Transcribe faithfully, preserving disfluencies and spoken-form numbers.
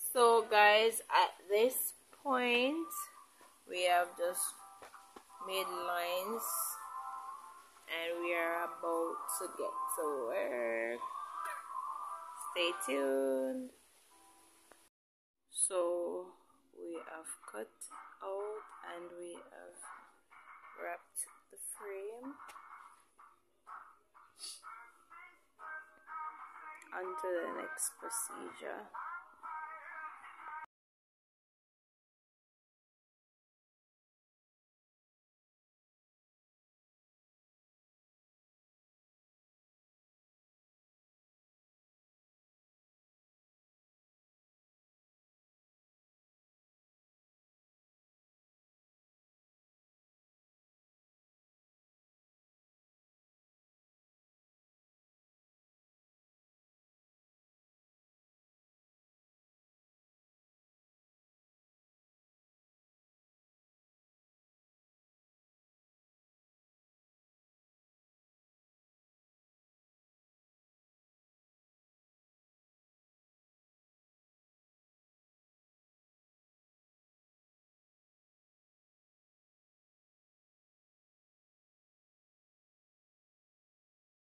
So guys, at this point we have just made lines and we are about to get to work. Stay tuned. So we have cut out and we have wrapped the frame onto the next procedure.